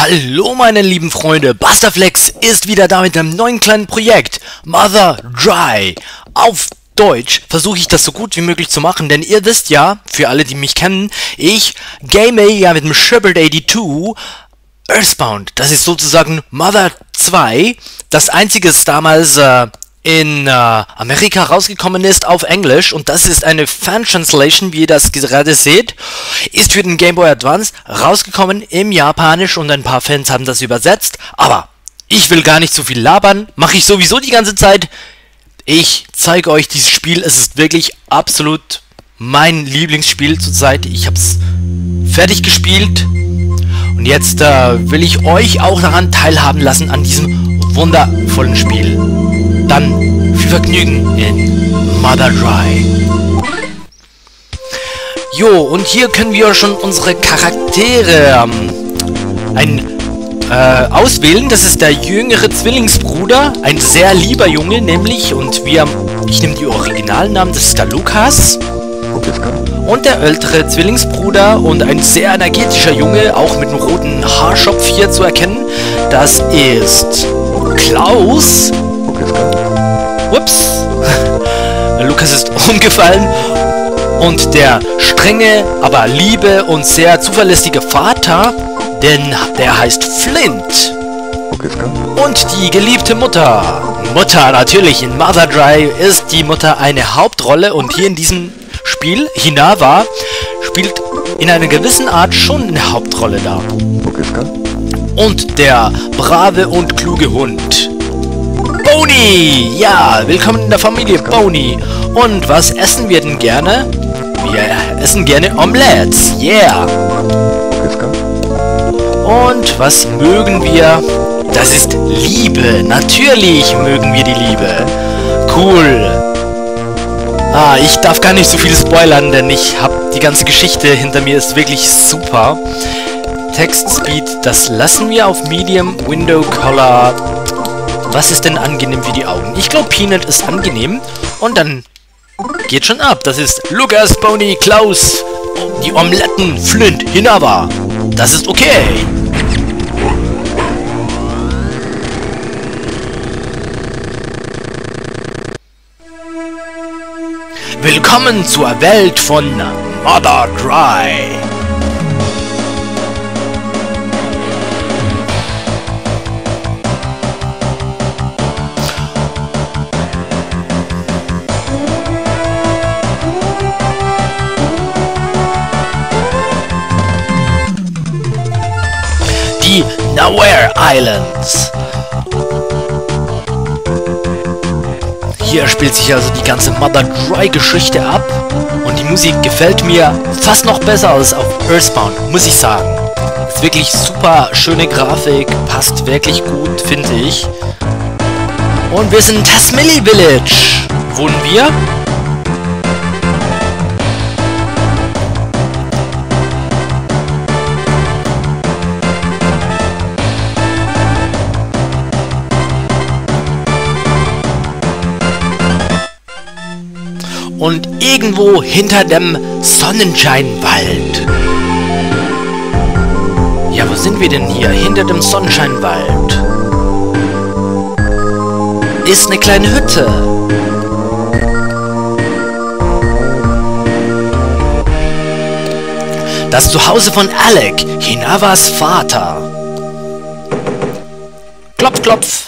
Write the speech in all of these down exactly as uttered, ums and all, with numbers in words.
Hallo meine lieben Freunde, Busterflex ist wieder da mit einem neuen kleinen Projekt, Mother Dry. Auf Deutsch versuche ich das so gut wie möglich zu machen, denn ihr wisst ja, für alle die mich kennen, ich game ja mit dem Shepard zweiundachtzig Earthbound. Das ist sozusagen Mother zwei, das einzige, das damals äh, in äh, Amerika rausgekommen ist auf Englisch, und das ist eine Fan-Translation, wie ihr das gerade seht, ist für den Game Boy Advance rausgekommen im Japanisch und ein paar Fans haben das übersetzt, aber ich will gar nicht so viel labern, mache ich sowieso die ganze Zeit. Ich zeige euch dieses Spiel, es ist wirklich absolut mein Lieblingsspiel zurzeit, ich habe es fertig gespielt und jetzt äh, will ich euch auch daran teilhaben lassen an diesem wundervollen Spiel. Dann viel Vergnügen in Mother Dry. Jo, und hier können wir schon unsere Charaktere ähm, ein, äh, auswählen. Das ist der jüngere Zwillingsbruder, ein sehr lieber Junge, nämlich, und wir, ich nehme die Originalnamen, das ist der Lukas. Und der ältere Zwillingsbruder und ein sehr energetischer Junge, auch mit einem roten Haarschopf hier zu erkennen, das ist Klaus. Ups. Lukas ist umgefallen. Und der strenge, aber liebe und sehr zuverlässige Vater, denn der heißt Flint. Und die geliebte Mutter. Mutter, natürlich, in Mother Dry ist die Mutter eine Hauptrolle, und hier in diesem Spiel, Hinawa, spielt in einer gewissen Art schon eine Hauptrolle da. Und der brave und kluge Hund. Boni! Ja, willkommen in der Familie Boni. Und was essen wir denn gerne? Wir essen gerne Omelettes. Yeah! Und was mögen wir? Das ist Liebe. Natürlich mögen wir die Liebe. Cool. Ah, ich darf gar nicht so viel spoilern, denn ich habe die ganze Geschichte hinter mir, ist wirklich super. Text Speed, das lassen wir auf Medium, Window Color. Was ist denn angenehm für die Augen? Ich glaube, Peanut ist angenehm. Und dann geht schon ab. Das ist Lukas, Boni, Klaus, die Omeletten, Flint, Hinawa. Das ist okay. Willkommen zur Welt von Mother Dry. Die Nowhere Islands. Hier spielt sich also die ganze Mother Dry Geschichte ab, und die Musik gefällt mir fast noch besser als auf Earthbound, muss ich sagen. Ist wirklich super schöne Grafik, passt wirklich gut, finde ich. Und wir sind in Tasmilli Village. Wohnen wir? Und irgendwo hinter dem Sonnenscheinwald. Ja, wo sind wir denn hier? Hinter dem Sonnenscheinwald ist eine kleine Hütte. Das Zuhause von Alec, Hinawas Vater. Klopf, klopf.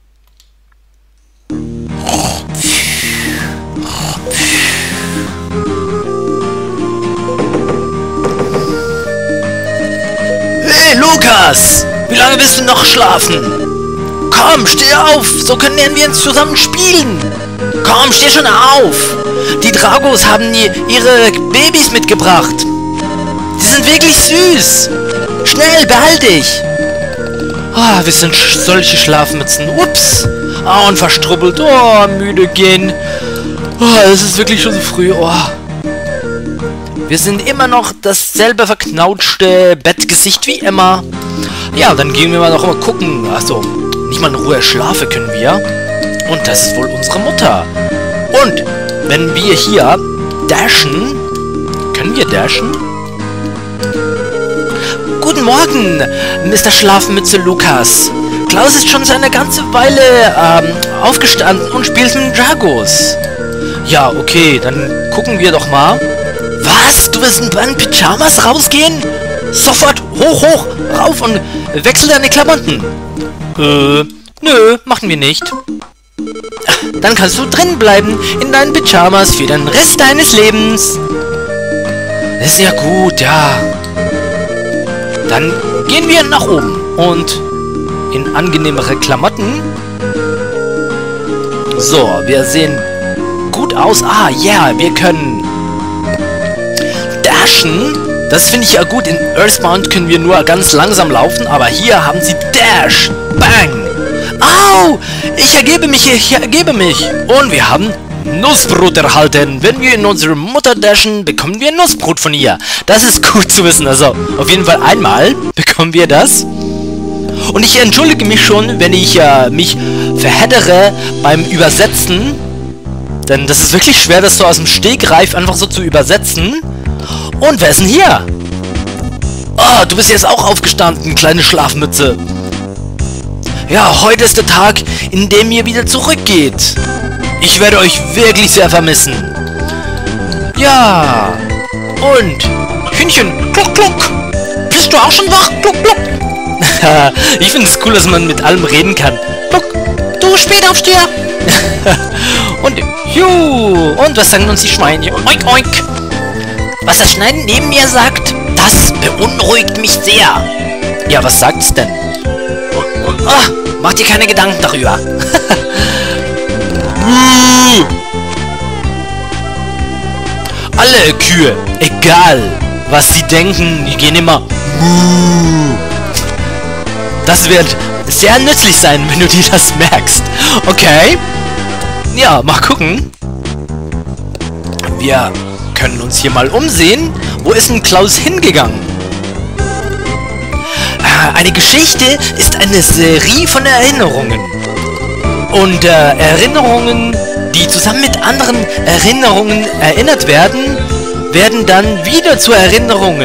Lukas! Wie lange willst du noch schlafen? Komm, steh auf! So können wir uns zusammen spielen! Komm, steh schon auf! Die Dragos haben die, ihre Babys mitgebracht! Die sind wirklich süß! Schnell, behalt dich! Ah, oh, wir sind sch solche Schlafmützen. Ups! Ah, oh, und verstrubbelt. Oh, müde gehen. Oh, es ist wirklich schon so früh. Oh. Wir sind immer noch dasselbe verknautschte Bettgesicht wie immer. Ja, dann gehen wir mal noch mal gucken. Achso, nicht mal in Ruhe schlafen können wir. Und das ist wohl unsere Mutter. Und wenn wir hier dashen, können wir dashen? Guten Morgen, Mister Schlafmütze Lukas. Klaus ist schon seit einer ganzen Weile ähm, aufgestanden und spielt mit Dragos. Ja, okay, dann gucken wir doch mal. Was? Du willst in deinen Pyjamas rausgehen? Sofort hoch, hoch, rauf und wechsel deine Klamotten. Äh, nö, machen wir nicht. Dann kannst du drin bleiben in deinen Pyjamas für den Rest deines Lebens. Das ist ja gut, ja. Dann gehen wir nach oben und in angenehmere Klamotten. So, wir sehen gut aus. Ah, ja, yeah, wir können dashen. Das finde ich ja gut. In Earthbound können wir nur ganz langsam laufen, aber hier haben sie Dash. Bang. Au! Ich ergebe mich, ich ergebe mich. Und wir haben Nussbrot erhalten. Wenn wir in unsere Mutter dashen, bekommen wir Nussbrot von ihr. Das ist gut zu wissen. Also, auf jeden Fall einmal bekommen wir das. Und ich entschuldige mich schon, wenn ich äh, mich verheddere beim Übersetzen. Denn das ist wirklich schwer, das so aus dem Stegreif einfach so zu übersetzen. Und wer ist denn hier? Oh, du bist jetzt auch aufgestanden, kleine Schlafmütze. Ja, heute ist der Tag, in dem ihr wieder zurückgeht. Ich werde euch wirklich sehr vermissen. Ja. Und Hühnchen, kluck, kluck. Bist du auch schon wach? Kluck, kluck. Ich finde es cool, dass man mit allem reden kann. Kluck, du Spätaufsteher. Und juhu. Und was sagen uns die Schweinchen? Oink, oink. Was das Schneiden neben mir sagt, das beunruhigt mich sehr. Ja, was sagt es denn? Oh, mach dir keine Gedanken darüber. Alle Kühe, egal was sie denken, die gehen immer. Das wird sehr nützlich sein, wenn du dir das merkst. Okay. Ja, mal gucken. Wir können uns hier mal umsehen. Wo ist denn Klaus hingegangen? Eine Geschichte ist eine Serie von Erinnerungen. Und äh, Erinnerungen, die zusammen mit anderen Erinnerungen erinnert werden, werden dann wieder zu Erinnerungen.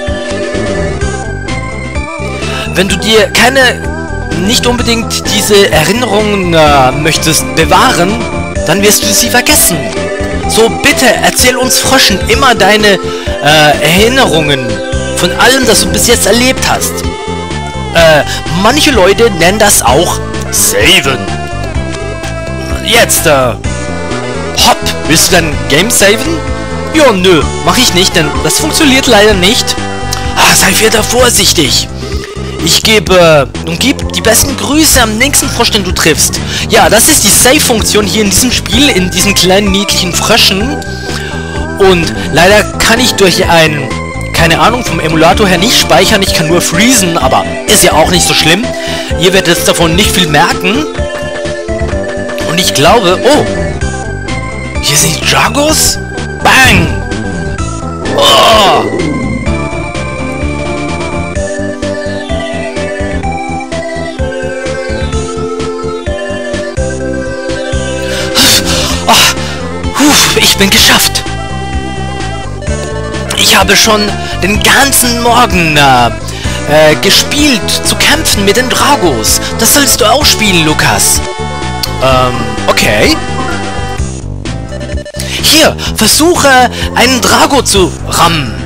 Wenn du dir keine, nicht unbedingt diese Erinnerungen äh, möchtest bewahren, dann wirst du sie vergessen. So, bitte erzähl uns Fröschen immer deine äh, Erinnerungen von allem, das du bis jetzt erlebt hast. Äh, manche Leute nennen das auch Saven. Jetzt, äh, hopp, willst du dein Game saven? Ja, nö, mach ich nicht, denn das funktioniert leider nicht. Ah, sei wieder vorsichtig. Ich gebe, äh, und gib die besten Grüße am nächsten Frosch, den du triffst. Ja, das ist die Save-Funktion hier in diesem Spiel, in diesen kleinen niedlichen Fröschen. Und leider kann ich durch ein, keine Ahnung, vom Emulator her nicht speichern. Ich kann nur freezen, aber ist ja auch nicht so schlimm. Ihr werdet jetzt davon nicht viel merken. Und ich glaube, oh, hier sind die Dragos. Bang! Oh! Ich bin geschafft. Ich habe schon den ganzen Morgen äh, äh, gespielt, zu kämpfen mit den Dragos. Das sollst du auch spielen, Lukas. Ähm, okay. Hier, versuche einen Drago zu rammen.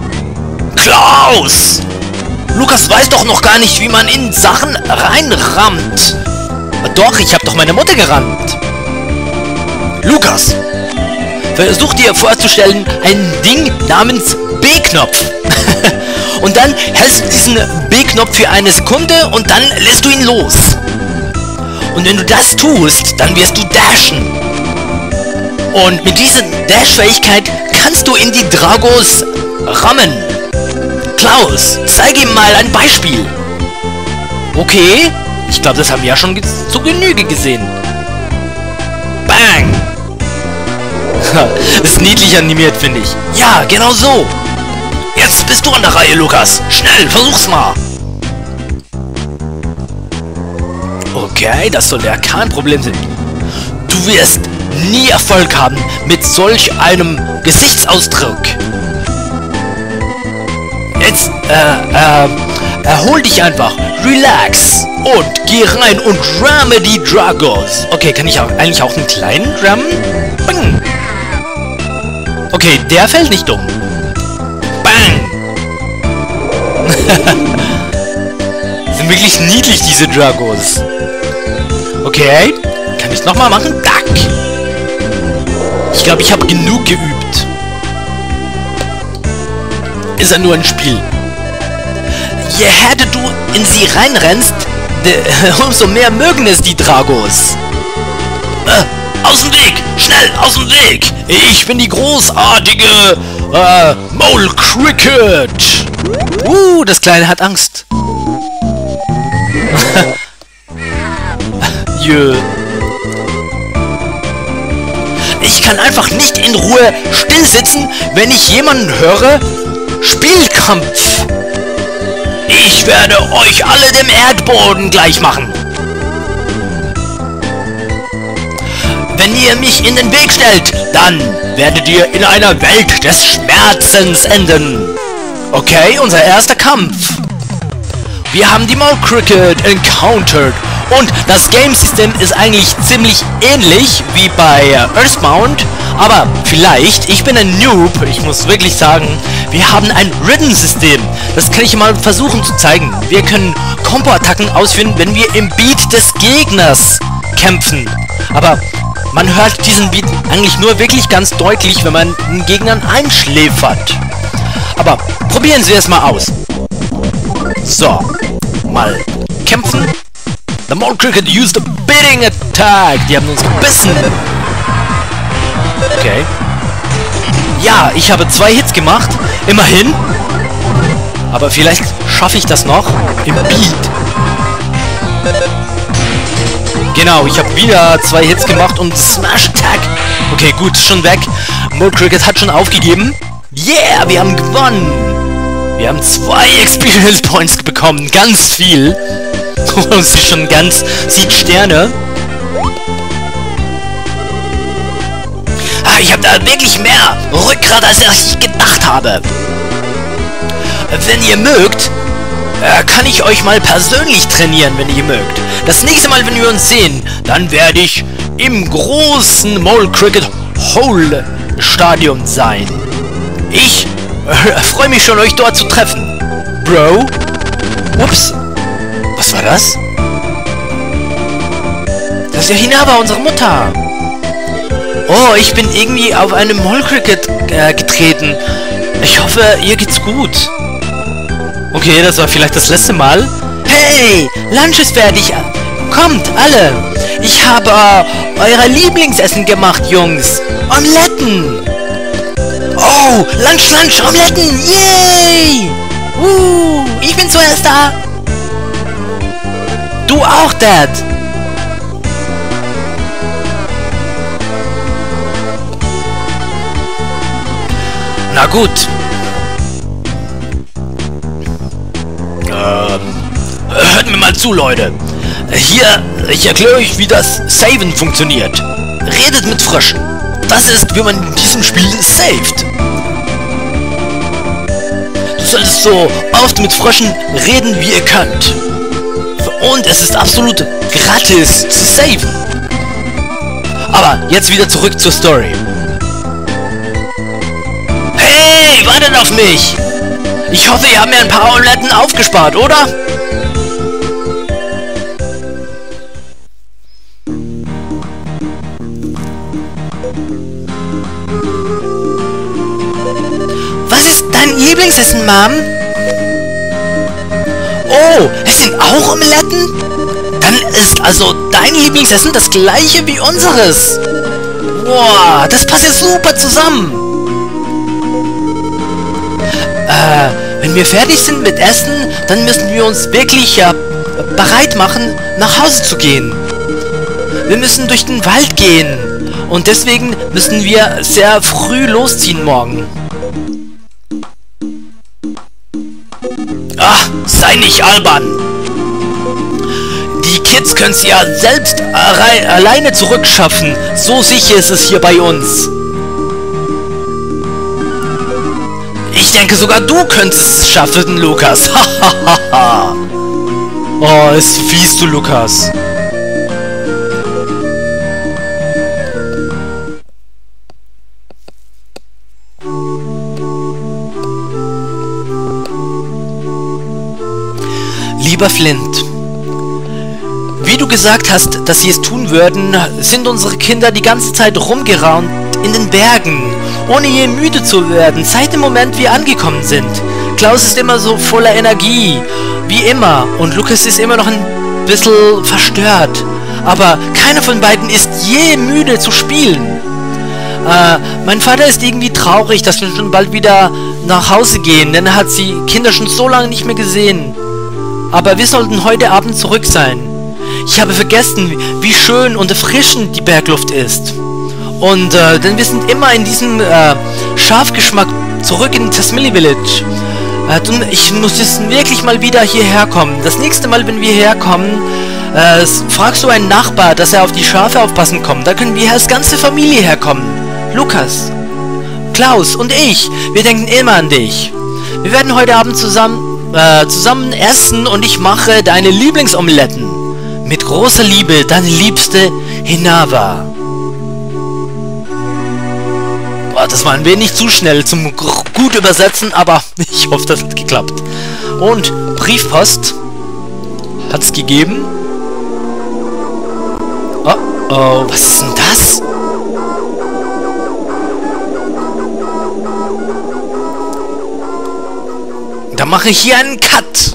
Klaus! Lukas weiß doch noch gar nicht, wie man in Sachen reinrammt. Doch, ich habe doch meine Mutter gerammt. Lukas! Versuch dir vorzustellen, ein Ding namens B-Knopf. Und dann hältst du diesen B-Knopf für eine Sekunde und dann lässt du ihn los. Und wenn du das tust, dann wirst du dashen. Und mit dieser Dash-Fähigkeit kannst du in die Dragos rammen. Klaus, zeige ihm mal ein Beispiel. Okay, ich glaube, das haben wir ja schon zu Genüge gesehen. Bang! Das ist niedlich animiert, finde ich. Ja, genau so. Jetzt bist du an der Reihe, Lukas. Schnell, versuch's mal. Okay, das soll ja kein Problem sein. Du wirst nie Erfolg haben mit solch einem Gesichtsausdruck. Jetzt, äh, äh, erhol dich einfach, relax und geh rein und ramme die Dragos. Okay, kann ich auch, eigentlich auch einen kleinen rammen? Bang! Okay, der fällt nicht um. Bang! Sind wirklich niedlich, diese Dragos. Okay, kann ich nochmal machen? Duck! Ich glaube, ich habe genug geübt. Ist ja nur ein Spiel. Je härter du in sie reinrennst, umso mehr mögen es die Dragos. Äh, aus dem Weg! Schnell, aus dem Weg! Ich bin die großartige äh, Mole Cricket! Uh, das Kleine hat Angst. Jö. Ich kann einfach nicht in Ruhe still sitzen, wenn ich jemanden höre. Spielkampf! Ich werde euch alle dem Erdboden gleich machen. Wenn ihr mich in den Weg stellt, dann werdet ihr in einer Welt des Schmerzens enden. Okay, unser erster Kampf. Wir haben die Mole Cricket encountered. Und das Game-System ist eigentlich ziemlich ähnlich wie bei äh, Earthbound. Aber vielleicht, ich bin ein Noob, ich muss wirklich sagen, wir haben ein Rhythm-System. Das kann ich mal versuchen zu zeigen. Wir können Combo-Attacken ausführen, wenn wir im Beat des Gegners kämpfen. Aber man hört diesen Beat eigentlich nur wirklich ganz deutlich, wenn man den Gegnern einschläfert. Aber probieren Sie es mal aus. So, mal kämpfen. The Mole Cricket used a biting attack. Die haben uns gebissen. Okay. Ja, ich habe zwei Hits gemacht. Immerhin. Aber vielleicht schaffe ich das noch im Beat. Genau, ich habe wieder zwei Hits gemacht und Smash Attack. Okay, gut, schon weg. Mole Cricket hat schon aufgegeben. Yeah, wir haben gewonnen. Wir haben zwei Experience Points bekommen. Ganz viel. Sie schon ganz... sieht Sterne. Ah, ich habe da wirklich mehr Rückgrat, als ich gedacht habe. Wenn ihr mögt, äh, kann ich euch mal persönlich trainieren, wenn ihr mögt. Das nächste Mal, wenn wir uns sehen, dann werde ich im großen Mole Cricket Hole Stadion sein. Ich äh, freue mich schon, euch dort zu treffen. Bro? Ups. Was war das? Das ist ja Hinaba, unsere Mutter. Oh, ich bin irgendwie auf einem Mole Cricket äh, getreten. Ich hoffe, ihr geht's gut. Okay, das war vielleicht das letzte Mal. Hey, Lunch ist fertig. Kommt, alle. Ich habe äh, euer Lieblingsessen gemacht, Jungs. Omeletten. Oh, Lunch, Lunch, Omeletten. Yay. Uh, ich bin zuerst da. Du auch, Dad. Na gut. Ähm, hört mir mal zu, Leute. Hier, ich erkläre euch, wie das Saven funktioniert. Redet mit Fröschen. Das ist, wie man in diesem Spiel saved. Du solltest so oft mit Fröschen reden, wie ihr könnt. Und es ist absolut gratis zu saven. Aber jetzt wieder zurück zur Story. Hey, wartet auf mich! Ich hoffe, ihr habt mir ein paar Omeletten aufgespart, oder? Was ist dein Lieblingsessen, Mom? Oh, es sind auch Omeletten? Dann ist also dein Lieblingsessen das gleiche wie unseres. Boah, das passt ja super zusammen. Äh, wenn wir fertig sind mit Essen, dann müssen wir uns wirklich ja, bereit machen, nach Hause zu gehen. Wir müssen durch den Wald gehen. Und deswegen müssen wir sehr früh losziehen morgen. Ach, sei nicht albern. Die Kids können es ja selbst alleine zurückschaffen. So sicher ist es hier bei uns. Ich denke, sogar du könntest es schaffen, Lukas. Hahaha. Oh, ist fies, du Lukas. Lieber Flint, wie du gesagt hast, dass sie es tun würden, sind unsere Kinder die ganze Zeit rumgeraunt in den Bergen, ohne je müde zu werden, seit dem Moment wir angekommen sind. Klaus ist immer so voller Energie, wie immer, und Lukas ist immer noch ein bisschen verstört. Aber keiner von beiden ist je müde zu spielen. Äh, mein Vater ist irgendwie traurig, dass wir schon bald wieder nach Hause gehen, denn er hat die Kinder schon so lange nicht mehr gesehen. Aber wir sollten heute Abend zurück sein. Ich habe vergessen, wie schön und erfrischend die Bergluft ist. Und äh, denn wir sind immer in diesem äh, Schafgeschmack zurück in Tasmili Village. Äh, ich muss jetzt wirklich mal wieder hierher kommen. Das nächste Mal, wenn wir herkommen, äh, fragst du einen Nachbar, dass er auf die Schafe aufpassen kommt. Da können wir als ganze Familie herkommen. Lukas, Klaus und ich, wir denken immer an dich. Wir werden heute Abend zusammen Äh, zusammen essen und ich mache deine Lieblingsomeletten. Mit großer Liebe, deine liebste Hinava. Oh, das war ein wenig zu schnell zum gut übersetzen, aber ich hoffe, das hat geklappt. Und Briefpost hat es gegeben. Oh, oh, was ist denn das? Da mache ich hier einen Cut.